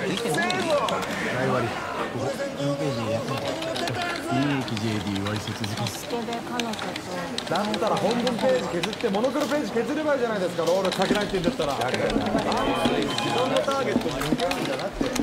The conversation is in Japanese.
いくせえぞ。 大割りここ4ページやってみて利益 JD 割り設付けスケベ彼女とだったら本文ページ削ってモノクロページ削ればいいじゃないですか。ロールかけないって言うんだったら。自分のターゲットに向けるんじゃなくて